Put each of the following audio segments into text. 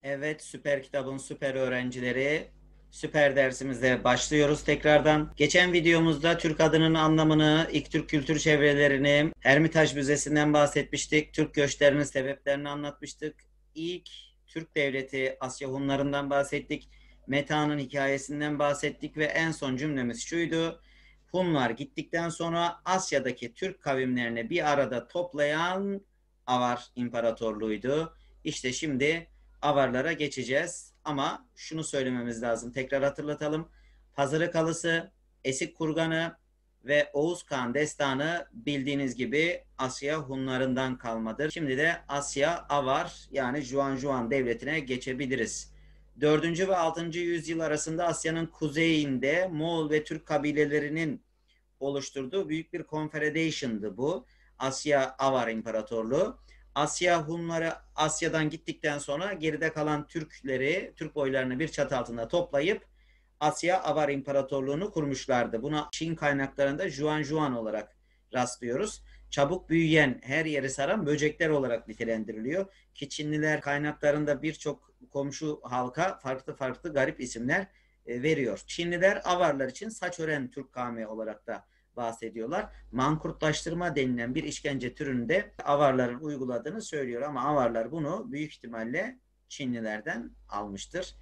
Evet, süper kitabın süper öğrencileri, süper dersimizde başlıyoruz tekrardan. Geçen videomuzda Türk adının anlamını, ilk Türk kültür çevrelerini, Hermitage Müzesi'nden bahsetmiştik. Türk göçlerinin sebeplerini anlatmıştık. İlk Türk devleti Asya Hunlarından bahsettik. Meta'nın hikayesinden bahsettik ve en son cümlemiz şuydu. Hunlar gittikten sonra Asya'daki Türk kavimlerini bir arada toplayan Avar İmparatorluğu'ydu. İşte şimdi Avarlara geçeceğiz. Ama şunu söylememiz lazım. Tekrar hatırlatalım. Pazarıkalısı, Esik Kurganı ve Oğuz Kağan destanı bildiğiniz gibi Asya Hunlarından kalmadır. Şimdi de Asya Avar yani Juan devletine geçebiliriz. 4. ve 6. yüzyıl arasında Asya'nın kuzeyinde Moğol ve Türk kabilelerinin oluşturduğu büyük bir confederation'dı bu. Asya Avar İmparatorluğu. Asya Hunları Asya'dan gittikten sonra geride kalan Türkleri, Türk boylarını bir çatı altında toplayıp Asya Avar İmparatorluğunu kurmuşlardı. Buna Çin kaynaklarında Juan olarak rastlıyoruz. Çabuk büyüyen, her yeri saran böcekler olarak nitelendiriliyor. Ki Çinliler kaynaklarında birçok komşu halka farklı farklı garip isimler veriyor. Çinliler Avarlar için saç ören Türk kavmi olarak da bahsediyorlar. Mankurtlaştırma denilen bir işkence türünde Avarların uyguladığını söylüyor ama Avarlar bunu büyük ihtimalle Çinlilerden almıştır.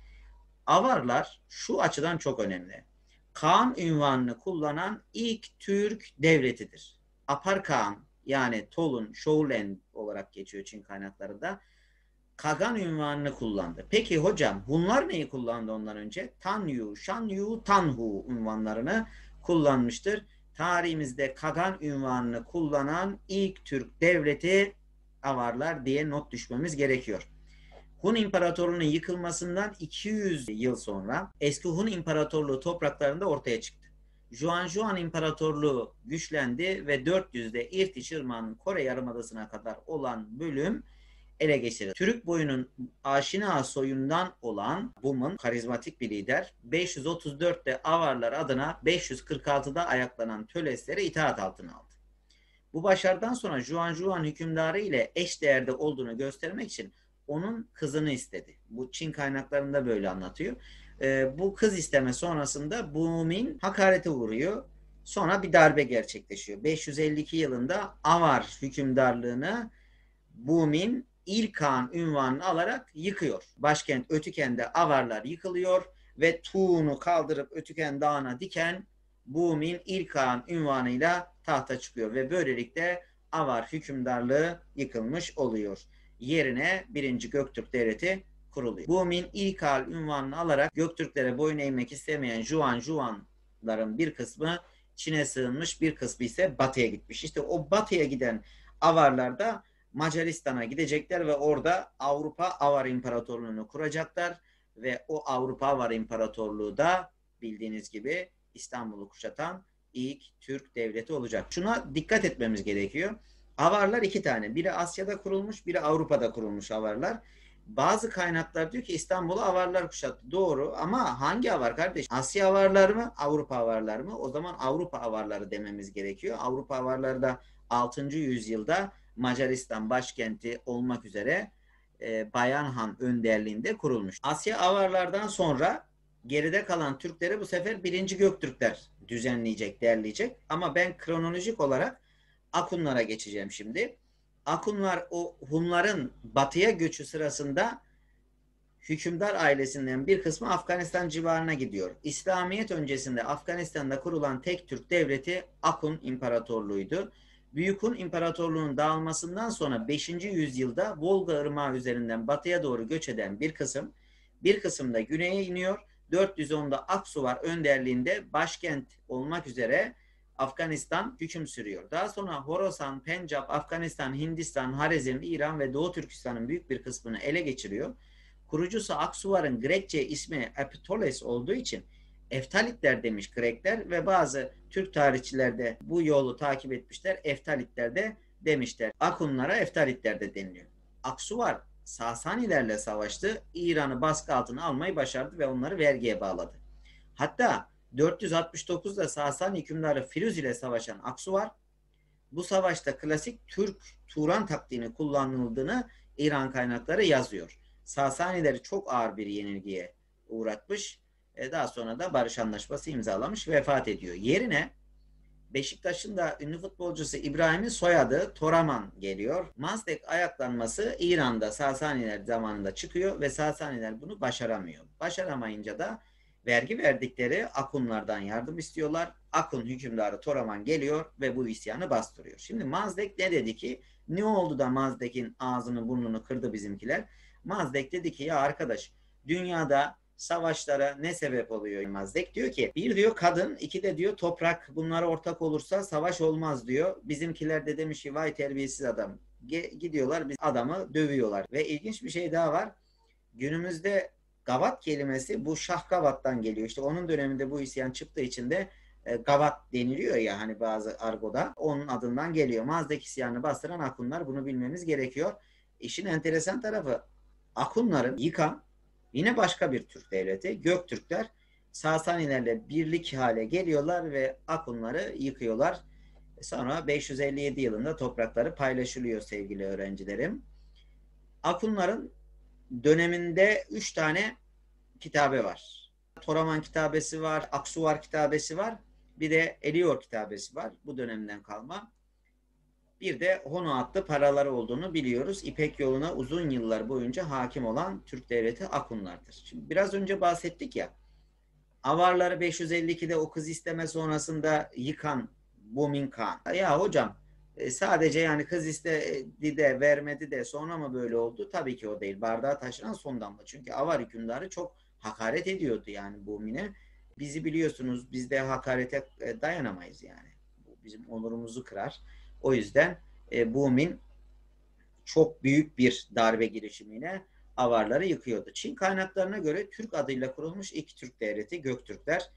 Avarlar şu açıdan çok önemli. Kağan ünvanını kullanan ilk Türk devletidir. Apar Kağan yani Tolun, Şoulen olarak geçiyor Çin kaynaklarında. Kagan ünvanını kullandı. Peki hocam Hunlar neyi kullandı ondan önce? Tanyu, Shanyu, Tanhu ünvanlarını kullanmıştır. Tarihimizde Kagan ünvanını kullanan ilk Türk devleti Avarlar diye not düşmemiz gerekiyor. Hun İmparatorluğu'nun yıkılmasından 200 yıl sonra eski Hun İmparatorluğu topraklarında ortaya çıktı. Juan İmparatorluğu güçlendi ve 400'de İrtiş Irmağı'nın Kore Yarımadası'na kadar olan bölüm ele geçirildi. Türk boyunun aşina soyundan olan Bum'un karizmatik bir lider 534'te Avarlar adına 546'da ayaklanan Tölesleri itaat altına aldı. Bu başarıdan sonra Juan hükümdarı ile eş değerde olduğunu göstermek için onun kızını istedi. Bu Çin kaynaklarında böyle anlatıyor. Bu kız isteme sonrasında Bumin hakarete uğruyor. Sonra bir darbe gerçekleşiyor. 552 yılında Avar hükümdarlığını Bumin İlkan ünvanını alarak yıkıyor. Başkent Ötüken'de Avarlar yıkılıyor ve Tuğ'unu kaldırıp Ötüken Dağı'na diken Bumin İlkan ünvanıyla tahta çıkıyor ve böylelikle Avar hükümdarlığı yıkılmış oluyor. Yerine 1. Göktürk Devleti kuruluyor. Bumin İlkal ünvanını alarak Göktürklere boyun eğmek istemeyen Juanların bir kısmı Çin'e sığınmış, bir kısmı ise batıya gitmiş. İşte o batıya giden Avarlar da Macaristan'a gidecekler ve orada Avrupa Avar İmparatorluğu'nu kuracaklar ve o Avrupa Avar İmparatorluğu da bildiğiniz gibi İstanbul'u kuşatan ilk Türk devleti olacak. Şuna dikkat etmemiz gerekiyor. Avarlar iki tane. Biri Asya'da kurulmuş, biri Avrupa'da kurulmuş Avarlar. Bazı kaynaklar diyor ki İstanbul'u Avarlar kuşattı. Doğru ama hangi Avar kardeş? Asya Avarlar mı? Avrupa Avarlar mı? O zaman Avrupa Avarları dememiz gerekiyor. Avrupa Avarları da 6. yüzyılda Macaristan başkenti olmak üzere Bayan Han önderliğinde kurulmuş. Asya Avarlardan sonra geride kalan Türkleri bu sefer 1. Göktürkler düzenleyecek, derleyecek. Ama ben kronolojik olarak Akunlara geçeceğim şimdi. Akunlar o Hunların batıya göçü sırasında hükümdar ailesinden bir kısmı Afganistan civarına gidiyor. İslamiyet öncesinde Afganistan'da kurulan tek Türk devleti Akun İmparatorluğu'ydu. Büyük Hun İmparatorluğu'nun dağılmasından sonra 5. yüzyılda Volga Irmağı üzerinden batıya doğru göç eden bir kısım da güneye iniyor. 410'da Aksuvar önderliğinde başkent olmak üzere Afganistan hüküm sürüyor. Daha sonra Horasan, Pencap, Afganistan, Hindistan, Harezm, İran ve Doğu Türkistan'ın büyük bir kısmını ele geçiriyor. Kurucusu Aksuvar'ın Grekçe ismi Epitoles olduğu için Eftalitler demiş Grekler ve bazı Türk tarihçiler de bu yolu takip etmişler. Eftalitler de demişler. Akunlara Eftalitler de deniliyor. Aksuvar Sasanilerle savaştı. İran'ı baskı altına almayı başardı ve onları vergiye bağladı. Hatta 469'da Sasani hükümdarı Firuz ile savaşan Aksuvar bu savaşta klasik Türk Turan taktiğini kullanıldığını İran kaynakları yazıyor. Sasanileri çok ağır bir yenilgiye uğratmış. Daha sonra da barış anlaşması imzalamış, vefat ediyor. Yerine Beşiktaş'ın da ünlü futbolcusu İbrahim'in soyadı Toraman geliyor. Mazdek ayaklanması İran'da Sasaniler zamanında çıkıyor ve Sasaniler bunu başaramıyor. Başaramayınca da vergi verdikleri Akunlardan yardım istiyorlar. Akun hükümdarı Toraman geliyor ve bu isyanı bastırıyor. Şimdi Mazdek ne dedi ki? Ne oldu da Mazdek'in ağzını burnunu kırdı bizimkiler? Mazdek dedi ki ya arkadaş, dünyada savaşlara ne sebep oluyor Mazdek? Diyor ki bir diyor kadın, iki de diyor toprak, bunlara ortak olursa savaş olmaz diyor. Bizimkiler de demiş ki vay terbiyesiz adam. Gidiyorlar biz adamı dövüyorlar. Ve ilginç bir şey daha var. Günümüzde gavat kelimesi bu Şahgavat'tan geliyor. İşte onun döneminde bu isyan çıktığı için de gavat deniliyor ya hani bazı argoda. Onun adından geliyor. Mazdek isyanını bastıran Akunlar, bunu bilmemiz gerekiyor. İşin enteresan tarafı, Akunların yıkan yine başka bir Türk devleti Göktürkler Sasanilerle birlik hale geliyorlar ve Akunları yıkıyorlar. Sonra 557 yılında toprakları paylaşılıyor sevgili öğrencilerim. Akunların döneminde 3 tane kitabe var. Toraman kitabesi var, Aksuvar kitabesi var, bir de Eliyor kitabesi var. Bu dönemden kalma. Bir de Hono adlı paraları olduğunu biliyoruz. İpek yoluna uzun yıllar boyunca hakim olan Türk devleti Akunlardır. Şimdi biraz önce bahsettik ya, Avarları 552'de o kız isteme sonrasında yıkan Bumin Kağan. Ya hocam sadece yani kız istedi de vermedi de sonra mı böyle oldu? Tabii ki o değil. Bardağı taşıran son damla. Çünkü Avar hükümdarı çok hakaret ediyordu yani Bumin'e. Bizi biliyorsunuz, biz de hakarete dayanamayız yani. Bu bizim onurumuzu kırar. O yüzden Bumin çok büyük bir darbe girişimiyle Avarları yıkıyordu. Çin kaynaklarına göre Türk adıyla kurulmuş ilk Türk devleti Göktürkler.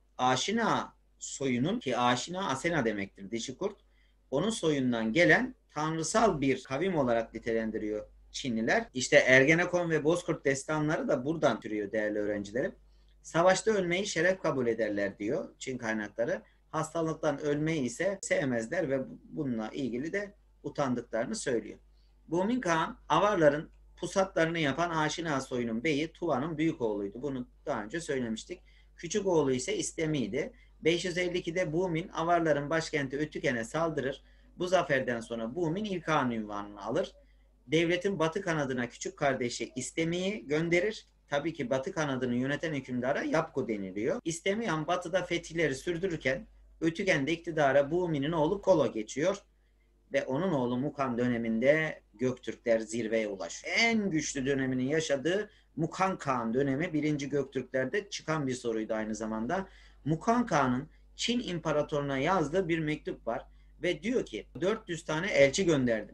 Aşina soyunun, ki Aşina Asena demektir, dişi kurt, onun soyundan gelen tanrısal bir kavim olarak nitelendiriyor Çinliler. İşte Ergenekon ve Bozkurt destanları da buradan türüyor değerli öğrencilerim. Savaşta ölmeyi şeref kabul ederler diyor Çin kaynakları. Hastalıktan ölmeyi ise sevmezler ve bununla ilgili de utandıklarını söylüyor. Bumin Kağan, Avarların pusatlarını yapan Aşina soyunun beyi Tuva'nın büyük oğluydu. Bunu daha önce söylemiştik. Küçük oğlu ise İstemi'ydi. 552'de Bumin Avarların başkenti Ötüken'e saldırır. Bu zaferden sonra Bumin İlkhan ünvanını alır. Devletin batı kanadına küçük kardeşi İstemi'yi gönderir. Tabii ki batı kanadını yöneten hükümdara Yapgu deniliyor. İstemiyan batıda fetihleri sürdürürken Ötüken'de iktidara Bumin'in oğlu Kolo geçiyor. Ve onun oğlu Mukan döneminde Göktürkler zirveye ulaşıyor. En güçlü döneminin yaşadığı Mukan Kağan dönemi 1. Göktürklerde çıkan bir soruydu aynı zamanda. Mukan Kağan'ın Çin İmparatoruna yazdığı bir mektup var ve diyor ki 400 tane elçi gönderdim.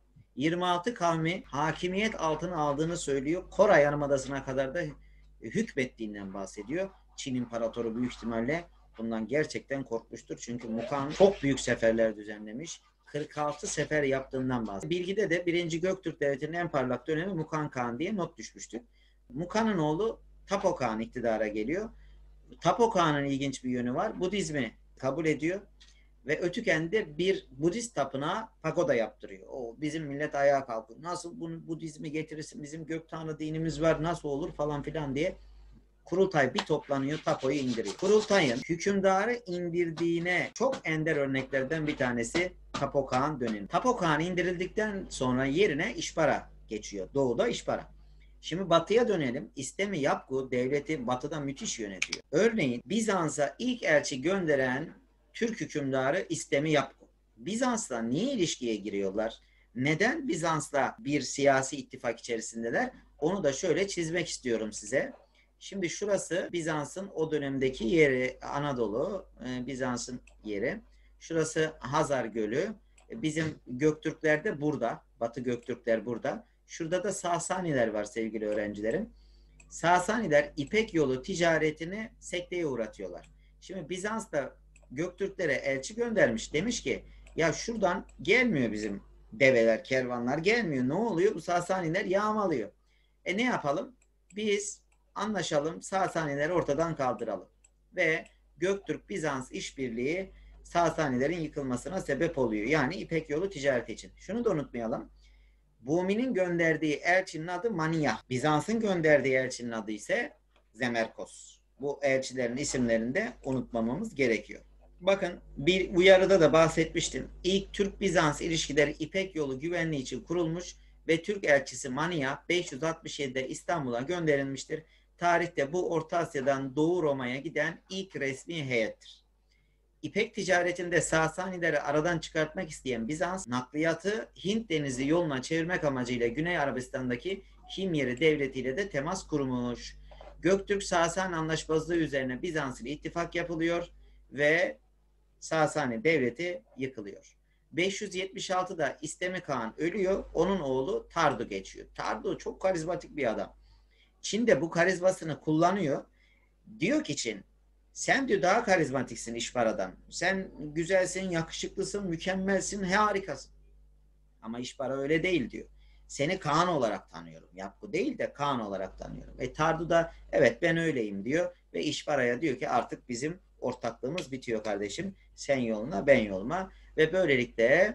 26 kavmi hakimiyet altına aldığını söylüyor. Koray Yarımadası'na kadar da hükmettiğinden bahsediyor. Çin İmparatoru büyük ihtimalle bundan gerçekten korkmuştur. Çünkü Mukan çok büyük seferler düzenlemiş. 46 sefer yaptığından bahsediyor. Bilgide de 1. Göktürk Devleti'nin en parlak dönemi Mukan Kağan diye not düşmüştük. Mukan'ın oğlu Tapo Kağan iktidara geliyor. Tapo Kağan'ın ilginç bir yönü var. Budizmi kabul ediyor ve Ötüken'de bir Budist tapınağı pagoda yaptırıyor. O bizim millet ayağa kalkıyor. Nasıl bunu Budizmi getirirsin? Bizim gök tanrı dinimiz var. Nasıl olur falan filan diye kurultay bir toplanıyor, Tapo'yu indiriyor. Kurultayın hükümdarı indirdiğine çok ender örneklerden bir tanesi Tapo Kağan dönemi. Tapo Kağan indirildikten sonra yerine İşbara geçiyor. Doğuda İşbara. Şimdi batıya dönelim. İstemi Yapgu devleti batıda müthiş yönetiyor. Örneğin Bizans'a ilk elçi gönderen Türk hükümdarı İstemi Yapgu. Bizans'la niye ilişkiye giriyorlar? Neden Bizans'la bir siyasi ittifak içerisindeler? Onu da şöyle çizmek istiyorum size. Şimdi şurası Bizans'ın o dönemdeki yeri, Anadolu, Bizans'ın yeri. Şurası Hazar Gölü. Bizim Göktürkler de burada. Batı Göktürkler burada. Şurada da Sasaniler var sevgili öğrencilerim. Sasaniler İpek yolu ticaretini sekteye uğratıyorlar. Şimdi Bizans da Göktürklere elçi göndermiş. Demiş ki ya şuradan gelmiyor bizim develer, kervanlar gelmiyor. Ne oluyor? Bu Sasaniler yağmalıyor. Ne yapalım? Biz anlaşalım, Sasanileri ortadan kaldıralım. Ve Göktürk-Bizans işbirliği Sasanilerin yıkılmasına sebep oluyor. Yani İpek yolu ticareti için. Şunu da unutmayalım. Bumi'nin gönderdiği elçinin adı Mania. Bizans'ın gönderdiği elçinin adı ise Zemerkos. Bu elçilerin isimlerini de unutmamamız gerekiyor. Bakın bir uyarıda da bahsetmiştim. İlk Türk-Bizans ilişkileri İpek Yolu güvenliği için kurulmuş ve Türk elçisi Mania 567'de İstanbul'a gönderilmiştir. Tarihte bu Orta Asya'dan Doğu Roma'ya giden ilk resmi heyettir. İpek ticaretinde Sasanileri aradan çıkartmak isteyen Bizans, nakliyatı Hint Denizi yoluna çevirmek amacıyla Güney Arabistan'daki Himyeri devletiyle de temas kurmuş. Göktürk-Sasani anlaşmazlığı üzerine Bizans ile ittifak yapılıyor ve Sasani devleti yıkılıyor. 576'da İstemi Kağan ölüyor, onun oğlu Tardu geçiyor. Tardu çok karizmatik bir adam. Çin de bu karizmasını kullanıyor. Diyor ki Çin, sen diyor daha karizmatiksin İşpara'dan. Sen güzelsin, yakışıklısın, mükemmelsin, harikasın. Ama İşpara öyle değil diyor. Seni Kaan olarak tanıyorum. Yapku değil de Kaan olarak tanıyorum. Tardu da evet ben öyleyim diyor. Ve İşpara'ya diyor ki artık bizim ortaklığımız bitiyor kardeşim. Sen yoluna ben yoluma. Ve böylelikle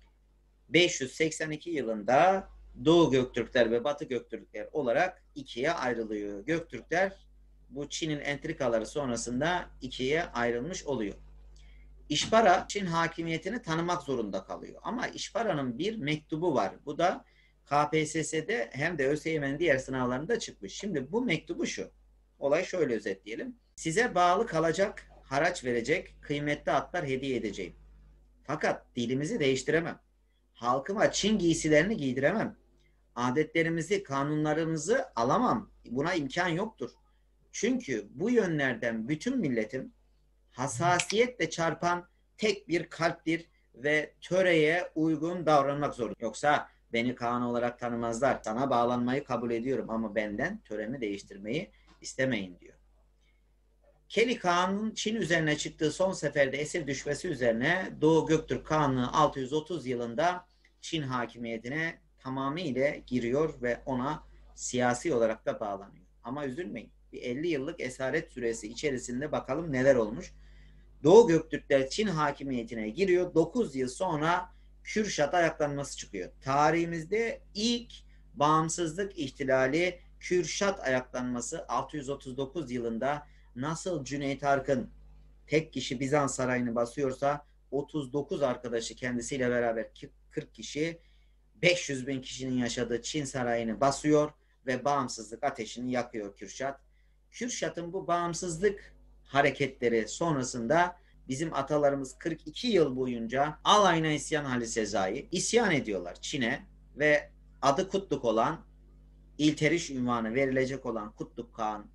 582 yılında Doğu Göktürkler ve Batı Göktürkler olarak ikiye ayrılıyor. Göktürkler bu Çin'in entrikaları sonrasında ikiye ayrılmış oluyor. İşpara Çin hakimiyetini tanımak zorunda kalıyor. Ama İşpara'nın bir mektubu var. Bu da KPSS'de hem de ÖSYM'nin diğer sınavlarında çıkmış. Şimdi bu mektubu şu. Olay şöyle özetleyelim. Size bağlı kalacak, haraç verecek, kıymetli atlar hediye edeceğim. Fakat dilimizi değiştiremem. Halkıma Çin giysilerini giydiremem. Adetlerimizi, kanunlarımızı alamam. Buna imkan yoktur. Çünkü bu yönlerden bütün milletim hassasiyetle çarpan tek bir kalptir ve töreye uygun davranmak zorunda. Yoksa beni Kaan olarak tanımazlar. Sana bağlanmayı kabul ediyorum ama benden töremi değiştirmeyi istemeyin diyor. Keli Kağan'ın Çin üzerine çıktığı son seferde esir düşmesi üzerine Doğu Göktürk Kağanlığı 630 yılında Çin hakimiyetine tamamıyla giriyor ve ona siyasi olarak da bağlanıyor. Ama üzülmeyin. Bir 50 yıllık esaret süresi içerisinde bakalım neler olmuş. Doğu Göktürkler Çin hakimiyetine giriyor. 9 yıl sonra Kürşat ayaklanması çıkıyor. Tarihimizde ilk bağımsızlık ihtilali Kürşat ayaklanması 639 yılında nasıl Cüneyt Arkın tek kişi Bizans sarayını basıyorsa 39 arkadaşı kendisiyle beraber 40 kişi 500 bin kişinin yaşadığı Çin sarayını basıyor ve bağımsızlık ateşini yakıyor Kürşat. Kürşat'ın bu bağımsızlık hareketleri sonrasında bizim atalarımız 42 yıl boyunca alayına isyan hali sezai isyan ediyorlar Çin'e ve adı Kutluk olan İlteriş ünvanı verilecek olan Kutluk Kağan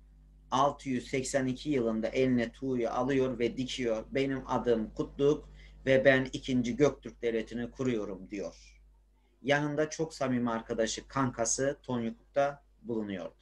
682 yılında eline tuğyu alıyor ve dikiyor. Benim adım Kutluk ve ben 2. Göktürk Devleti'ni kuruyorum diyor. Yanında çok samimi arkadaşı, kankası Tonyukuk da bulunuyordu.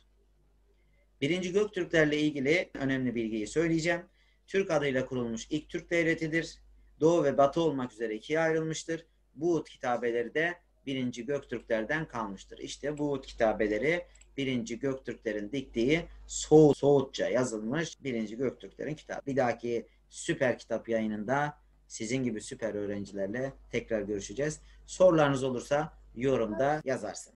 1. Göktürklerle ilgili önemli bilgiyi söyleyeceğim. Türk adıyla kurulmuş ilk Türk devletidir. Doğu ve Batı olmak üzere ikiye ayrılmıştır. Buğut kitabeleri de 1. Göktürklerden kalmıştır. İşte Buğut kitabeleri 1. Göktürklerin diktiği Soğutça yazılmış 1. Göktürklerin kitabı. Bir dahaki süper kitap yayınında sizin gibi süper öğrencilerle tekrar görüşeceğiz. Sorularınız olursa yorumda yazarsınız.